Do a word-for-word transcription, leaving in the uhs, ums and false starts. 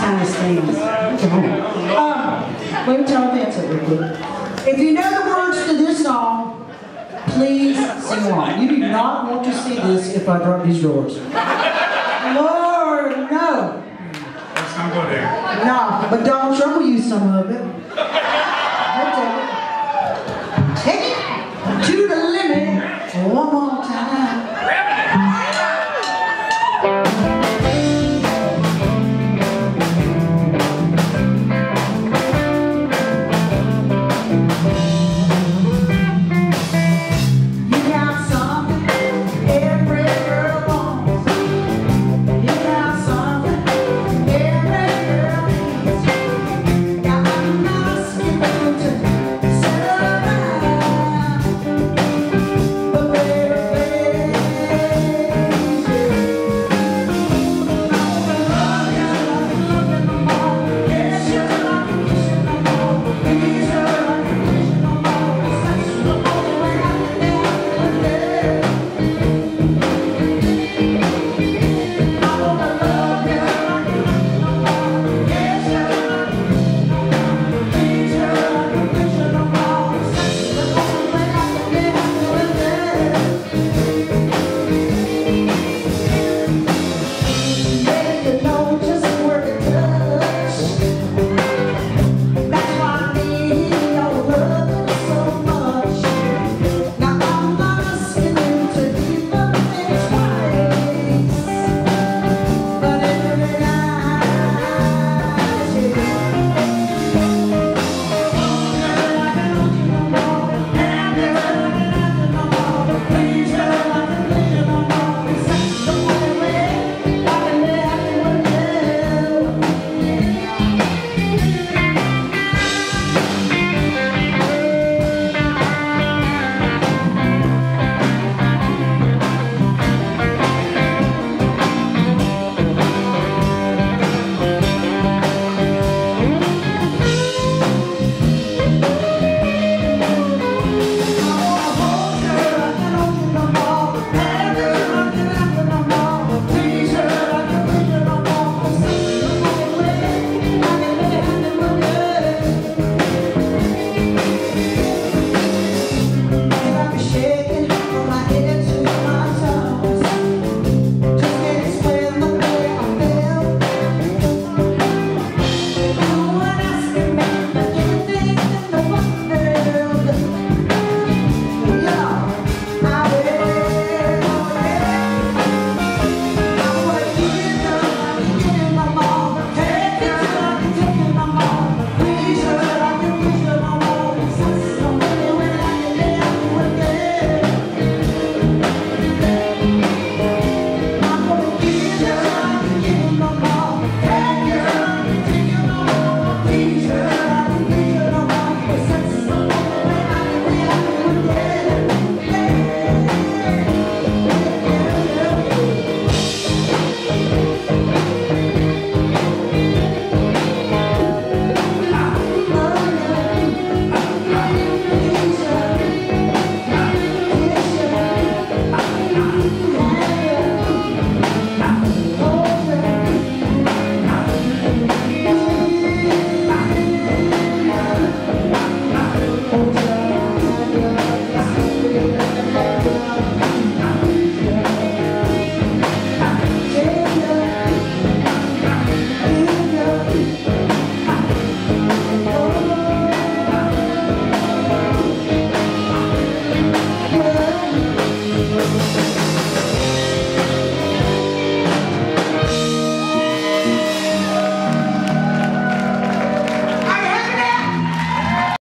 kind of things. Um, let me tell you something real quick. If you know the words to this song, please sing along. You do not want to see this if I drop these drawers. Lord, no. Let's not go there. No, but Donald Trump will use some of it. Take it to the limit one more time.